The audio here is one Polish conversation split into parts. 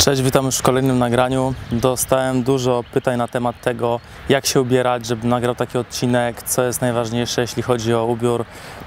Cześć, witam już w kolejnym nagraniu. Dostałem dużo pytań na temat tego, jak się ubierać, żeby nagrał taki odcinek, co jest najważniejsze, jeśli chodzi o ubiór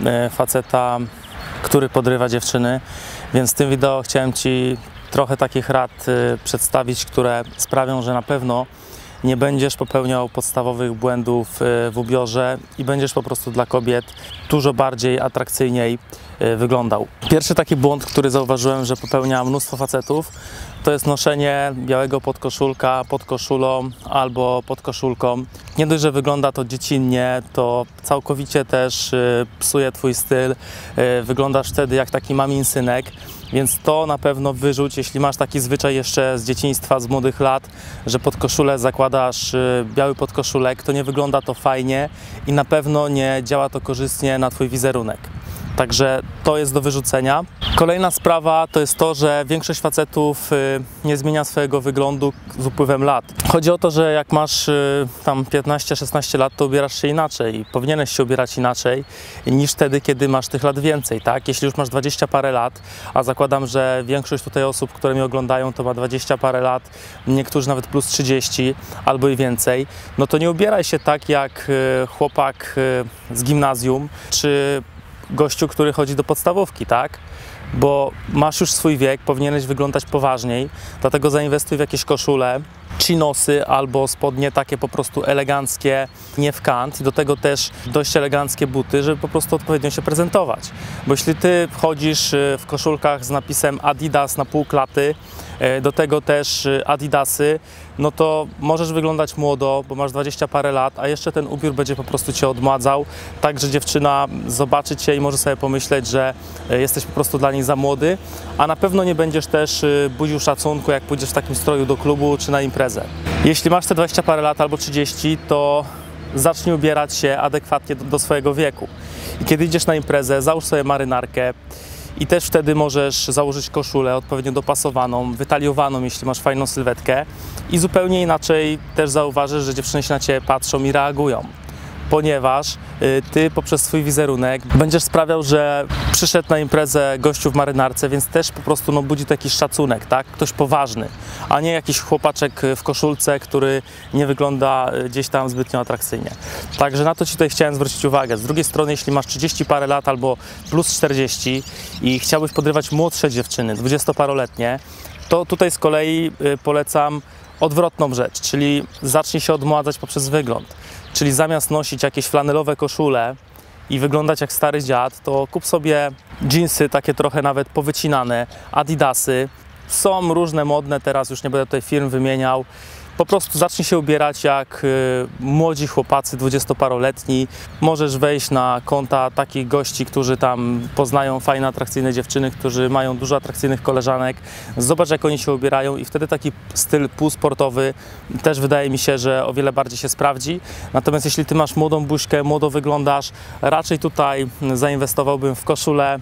faceta, który podrywa dziewczyny. Więc w tym wideo chciałem Ci trochę takich rad przedstawić, które sprawią, że na pewno nie będziesz popełniał podstawowych błędów w ubiorze i będziesz po prostu dla kobiet dużo bardziej atrakcyjniej wyglądał. Pierwszy taki błąd, który zauważyłem, że popełnia mnóstwo facetów, to jest noszenie białego podkoszulka pod koszulą albo pod koszulką. Nie dość, że wygląda to dziecinnie, to całkowicie też psuje Twój styl. Wyglądasz wtedy jak taki mamin synek, więc to na pewno wyrzuć, jeśli masz taki zwyczaj jeszcze z dzieciństwa, z młodych lat, że pod koszulę zakładasz biały podkoszulek, to nie wygląda to fajnie i na pewno nie działa to korzystnie na Twój wizerunek. Także to jest do wyrzucenia. Kolejna sprawa to jest to, że większość facetów nie zmienia swojego wyglądu z upływem lat. Chodzi o to, że jak masz tam 15-16 lat, to ubierasz się inaczej i powinieneś się ubierać inaczej niż wtedy, kiedy masz tych lat więcej, tak? Jeśli już masz 20 parę lat, a zakładam, że większość tutaj osób, które mnie oglądają, to ma 20 parę lat, niektórzy nawet plus 30 albo i więcej, no to nie ubieraj się tak jak chłopak z gimnazjum, czy gościu, który chodzi do podstawówki, tak? Bo masz już swój wiek, powinieneś wyglądać poważniej, dlatego zainwestuj w jakieś koszule, chinosy albo spodnie takie po prostu eleganckie, nie w kant i do tego też dość eleganckie buty, żeby po prostu odpowiednio się prezentować. Bo jeśli Ty chodzisz w koszulkach z napisem Adidas na pół klaty, do tego też Adidasy, no to możesz wyglądać młodo, bo masz 20 parę lat, a jeszcze ten ubiór będzie po prostu Cię odmładzał, tak że dziewczyna zobaczy Cię i może sobie pomyśleć, że jesteś po prostu dla niej za młody, a na pewno nie będziesz też budził szacunku, jak pójdziesz w takim stroju do klubu czy na imprezę. Jeśli masz te 20 parę lat albo 30, to zacznij ubierać się adekwatnie do swojego wieku. I kiedy idziesz na imprezę, załóż sobie marynarkę, i też wtedy możesz założyć koszulę odpowiednio dopasowaną, wytaliowaną, jeśli masz fajną sylwetkę i zupełnie inaczej też zauważysz, że dziewczyny się na Ciebie patrzą i reagują, ponieważ Ty poprzez swój wizerunek będziesz sprawiał, że przyszedł na imprezę gościu w marynarce, więc też po prostu budzi to jakiś szacunek, tak? Ktoś poważny, a nie jakiś chłopaczek w koszulce, który nie wygląda gdzieś tam zbytnio atrakcyjnie. Także na to Ci tutaj chciałem zwrócić uwagę. Z drugiej strony, jeśli masz 30 parę lat albo plus 40 i chciałbyś podrywać młodsze dziewczyny, 20-paroletnie, to tutaj z kolei polecam odwrotną rzecz, czyli zacznij się odmładzać poprzez wygląd. Czyli zamiast nosić jakieś flanelowe koszule i wyglądać jak stary dziad, to kup sobie dżinsy takie trochę nawet powycinane, Adidasy. Są różne modne, teraz już nie będę tutaj firm wymieniał. Po prostu zacznij się ubierać jak młodzi chłopacy, 20-paroletni. Możesz wejść na konta takich gości, którzy tam poznają fajne, atrakcyjne dziewczyny, którzy mają dużo atrakcyjnych koleżanek. Zobacz, jak oni się ubierają i wtedy taki styl półsportowy też wydaje mi się, że o wiele bardziej się sprawdzi. Natomiast jeśli Ty masz młodą buźkę, młodo wyglądasz, raczej tutaj zainwestowałbym w koszule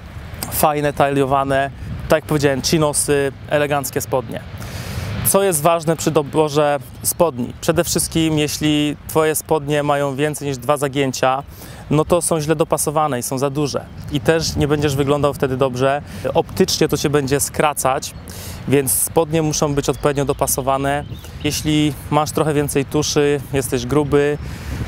fajne, taliowane, tak jak powiedziałem, chinosy, eleganckie spodnie. Co jest ważne przy doborze spodni? Przede wszystkim, jeśli Twoje spodnie mają więcej niż 2 zagięcia, no to są źle dopasowane i są za duże. I też nie będziesz wyglądał wtedy dobrze. Optycznie to Cię będzie skracać, więc spodnie muszą być odpowiednio dopasowane. Jeśli masz trochę więcej tuszy, jesteś gruby,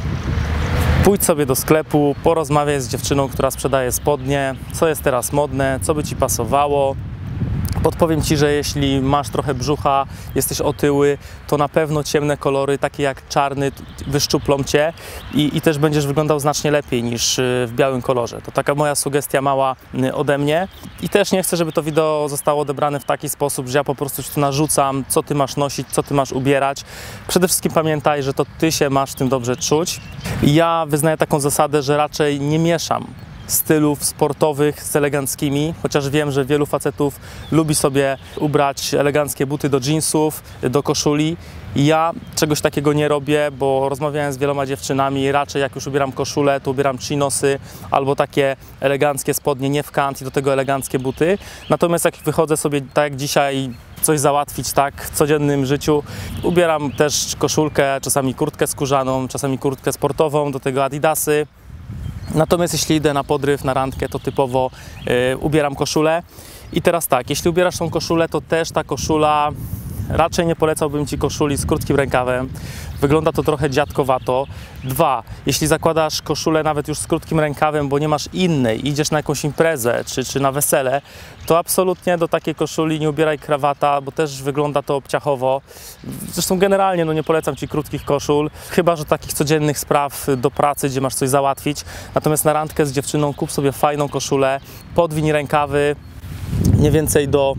pójdź sobie do sklepu, porozmawiaj z dziewczyną, która sprzedaje spodnie, co jest teraz modne, co by Ci pasowało. Podpowiem Ci, że jeśli masz trochę brzucha, jesteś otyły, to na pewno ciemne kolory, takie jak czarny, wyszczuplą Cię i też będziesz wyglądał znacznie lepiej niż w białym kolorze. To taka moja sugestia mała ode mnie. I też nie chcę, żeby to wideo zostało odebrane w taki sposób, że ja po prostu Ci tu narzucam, co Ty masz nosić, co Ty masz ubierać. Przede wszystkim pamiętaj, że to Ty się masz w tym dobrze czuć. Ja wyznaję taką zasadę, że raczej nie mieszam stylów sportowych z eleganckimi, chociaż wiem, że wielu facetów lubi sobie ubrać eleganckie buty do jeansów, do koszuli. Ja czegoś takiego nie robię, bo rozmawiałem z wieloma dziewczynami, raczej jak już ubieram koszulę, to ubieram chinosy albo takie eleganckie spodnie, nie w kant i do tego eleganckie buty. Natomiast jak wychodzę sobie tak jak dzisiaj coś załatwić tak w codziennym życiu, ubieram też koszulkę, czasami kurtkę skórzaną, czasami kurtkę sportową, do tego Adidasy. Natomiast jeśli idę na podryw, na randkę, to typowo ubieram koszulę I teraz tak, jeśli ubierasz tą koszulę, to też ta koszula, raczej nie polecałbym Ci koszuli z krótkim rękawem. Wygląda to trochę dziadkowato. 2. Jeśli zakładasz koszulę nawet już z krótkim rękawem, bo nie masz innej, idziesz na jakąś imprezę czy na wesele, to absolutnie do takiej koszuli nie ubieraj krawata, bo też wygląda to obciachowo. Zresztą generalnie nie polecam Ci krótkich koszul, chyba że takich codziennych spraw do pracy, gdzie masz coś załatwić. Natomiast na randkę z dziewczyną kup sobie fajną koszulę, podwiń rękawy mniej więcej do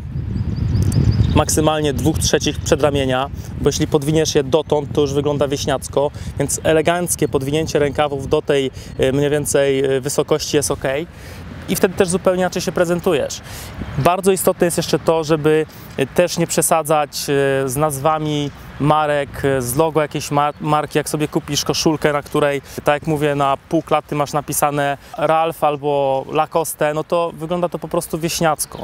maksymalnie 2/3 przedramienia, bo jeśli podwiniesz je dotąd, to już wygląda wieśniacko, więc eleganckie podwinięcie rękawów do tej mniej więcej wysokości jest ok. I wtedy też zupełnie inaczej się prezentujesz. Bardzo istotne jest jeszcze to, żeby też nie przesadzać z nazwami marek, z logo jakiejś marki. Jak sobie kupisz koszulkę, na której, tak jak mówię, na pół klaty masz napisane Ralph albo Lacoste, no to wygląda to po prostu wieśniacko.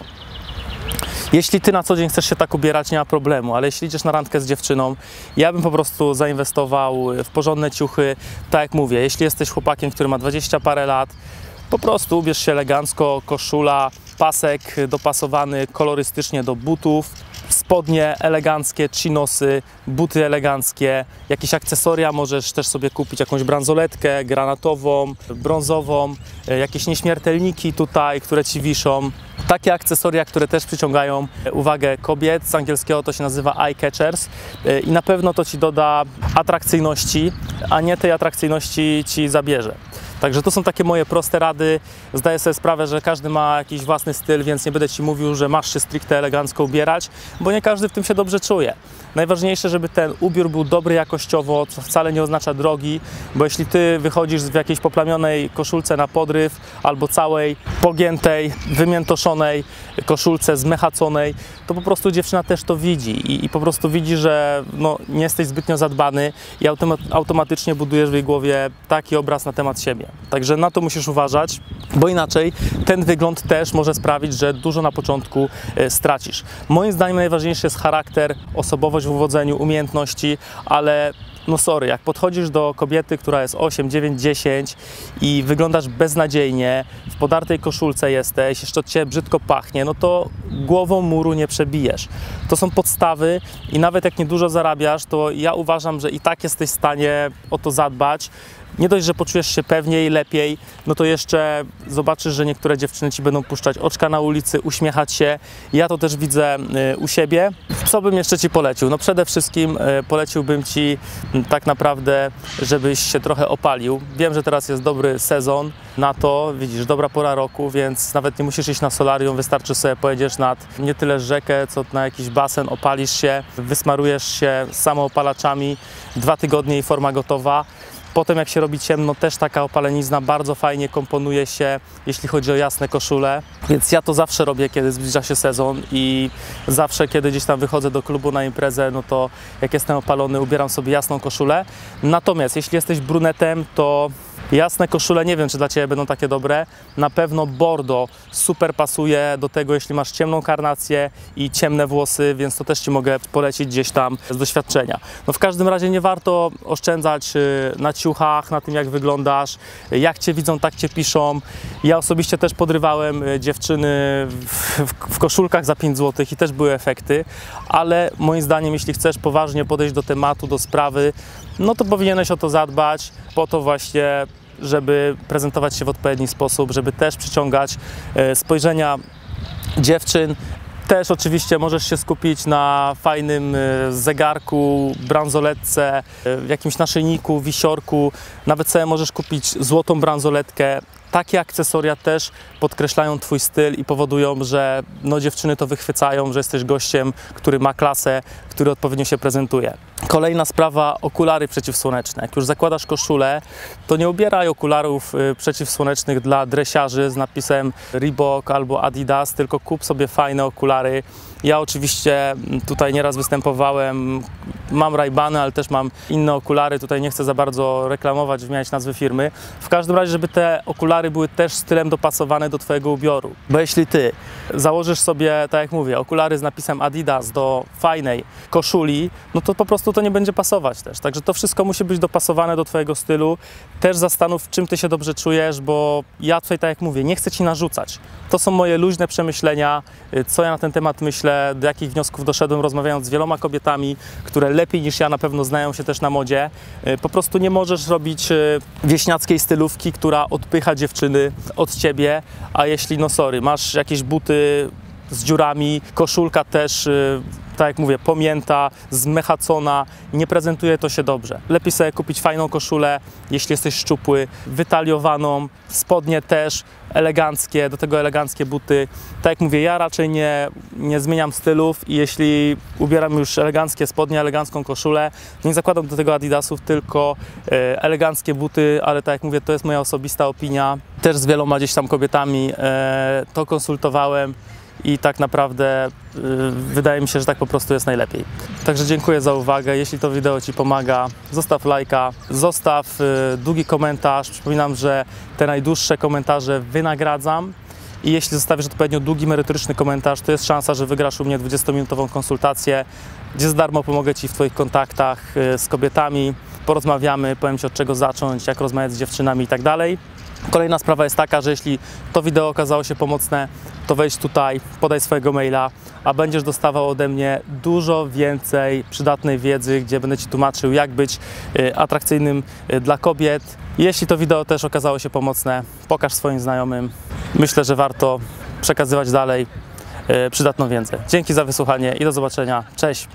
Jeśli Ty na co dzień chcesz się tak ubierać, nie ma problemu, ale jeśli idziesz na randkę z dziewczyną, ja bym po prostu zainwestował w porządne ciuchy. Tak jak mówię, jeśli jesteś chłopakiem, który ma 20 parę lat, po prostu ubierz się elegancko, koszula, pasek dopasowany kolorystycznie do butów, spodnie eleganckie, chinosy, buty eleganckie, jakieś akcesoria możesz też sobie kupić, jakąś bransoletkę granatową, brązową, jakieś nieśmiertelniki tutaj, które Ci wiszą. Takie akcesoria, które też przyciągają uwagę kobiet, z angielskiego to się nazywa eye catchers i na pewno to Ci doda atrakcyjności, a nie tej atrakcyjności Ci zabierze. Także to są takie moje proste rady. Zdaję sobie sprawę, że każdy ma jakiś własny styl, więc nie będę Ci mówił, że masz się stricte elegancko ubierać, bo nie każdy w tym się dobrze czuje. Najważniejsze, żeby ten ubiór był dobry jakościowo, co wcale nie oznacza drogi, bo jeśli Ty wychodzisz w jakiejś poplamionej koszulce na podryw albo całej pogiętej, wymiętoszonej koszulce zmechaconej, to po prostu dziewczyna też to widzi i po prostu widzi, że nie jesteś zbytnio zadbany i automatycznie budujesz w jej głowie taki obraz na temat siebie. Także na to musisz uważać, bo inaczej ten wygląd też może sprawić, że dużo na początku stracisz. Moim zdaniem najważniejszy jest charakter, osobowość w uwodzeniu, umiejętności, ale sorry, jak podchodzisz do kobiety, która jest 8, 9, 10 i wyglądasz beznadziejnie, w podartej koszulce jesteś, jeszcze od Ciebie brzydko pachnie, no to głową muru nie przebijesz. To są podstawy i nawet jak niedużo zarabiasz, to ja uważam, że i tak jesteś w stanie o to zadbać. Nie dość, że poczujesz się pewniej, lepiej, no to jeszcze zobaczysz, że niektóre dziewczyny Ci będą puszczać oczka na ulicy, uśmiechać się. Ja to też widzę u siebie. Co bym jeszcze Ci polecił? No przede wszystkim poleciłbym Ci tak naprawdę, żebyś się trochę opalił. Wiem, że teraz jest dobry sezon na to, widzisz, dobra pora roku, więc nawet nie musisz iść na solarium, wystarczy sobie pojedziesz nad nie tyle rzekę, co na jakiś basen, opalisz się, wysmarujesz się samoopalaczami, 2 tygodnie i forma gotowa. Potem jak się robi ciemno, też taka opalenizna bardzo fajnie komponuje się, jeśli chodzi o jasne koszule. Więc ja to zawsze robię, kiedy zbliża się sezon i zawsze, kiedy gdzieś tam wychodzę do klubu na imprezę, no to jak jestem opalony, ubieram sobie jasną koszulę. Natomiast jeśli jesteś brunetem, to jasne koszule, nie wiem, czy dla Ciebie będą takie dobre. Na pewno bordo super pasuje do tego, jeśli masz ciemną karnację i ciemne włosy, więc to też Ci mogę polecić gdzieś tam z doświadczenia. No w każdym razie nie warto oszczędzać na ciuchach, na tym, jak wyglądasz. Jak Cię widzą, tak Cię piszą. Ja osobiście też podrywałem dziewczyny w koszulkach za 5 zł i też były efekty, ale moim zdaniem, jeśli chcesz poważnie podejść do tematu, do sprawy, no to powinieneś o to zadbać, po to właśnie, żeby prezentować się w odpowiedni sposób, żeby też przyciągać spojrzenia dziewczyn. Też oczywiście możesz się skupić na fajnym zegarku, bransoletce, jakimś naszyjniku, wisiorku. Nawet sobie możesz kupić złotą bransoletkę. Takie akcesoria też podkreślają Twój styl i powodują, że dziewczyny to wychwycają, że jesteś gościem, który ma klasę, który odpowiednio się prezentuje. Kolejna sprawa, okulary przeciwsłoneczne. Jak już zakładasz koszulę, to nie ubieraj okularów przeciwsłonecznych dla dresiarzy z napisem Reebok albo Adidas, tylko kup sobie fajne okulary. Ja oczywiście tutaj nieraz występowałem, mam Ray-Bany, ale też mam inne okulary, tutaj nie chcę za bardzo reklamować, wymieniać nazwy firmy. W każdym razie, żeby te okulary były też stylem dopasowane do Twojego ubioru. Bo jeśli Ty założysz sobie, tak jak mówię, okulary z napisem Adidas do fajnej koszuli, no to po prostu to nie będzie pasować też. Także to wszystko musi być dopasowane do Twojego stylu. Też zastanów, czym Ty się dobrze czujesz, bo ja tutaj, tak jak mówię, nie chcę Ci narzucać. To są moje luźne przemyślenia, co ja na ten temat myślę, do jakich wniosków doszedłem, rozmawiając z wieloma kobietami, które lepiej niż ja na pewno znają się też na modzie. Po prostu nie możesz robić wieśniackiej stylówki, która odpycha dziewczyny od Ciebie, a jeśli, no sorry, masz jakieś buty z dziurami, koszulka też, tak jak mówię, pomięta, zmechacona, nie prezentuje to się dobrze. Lepiej sobie kupić fajną koszulę, jeśli jesteś szczupły, wytaliowaną, spodnie też eleganckie, do tego eleganckie buty. Tak jak mówię, ja raczej nie zmieniam stylów i jeśli ubieram już eleganckie spodnie, elegancką koszulę, nie zakładam do tego Adidasów, tylko eleganckie buty, ale tak jak mówię, to jest moja osobista opinia. Też z wieloma gdzieś tam kobietami to konsultowałem. I tak naprawdę wydaje mi się, że tak po prostu jest najlepiej. Także dziękuję za uwagę. Jeśli to wideo Ci pomaga, zostaw lajka, zostaw długi komentarz. Przypominam, że te najdłuższe komentarze wynagradzam. I jeśli zostawisz odpowiednio długi, merytoryczny komentarz, to jest szansa, że wygrasz u mnie 20-minutową konsultację, gdzie za darmo pomogę Ci w Twoich kontaktach z kobietami. Porozmawiamy, powiem Ci, od czego zacząć, jak rozmawiać z dziewczynami i tak dalej. Kolejna sprawa jest taka, że jeśli to wideo okazało się pomocne, to wejdź tutaj, podaj swojego maila, a będziesz dostawał ode mnie dużo więcej przydatnej wiedzy, gdzie będę Ci tłumaczył, jak być atrakcyjnym dla kobiet. Jeśli to wideo też okazało się pomocne, pokaż swoim znajomym. Myślę, że warto przekazywać dalej przydatną wiedzę. Dzięki za wysłuchanie i do zobaczenia. Cześć!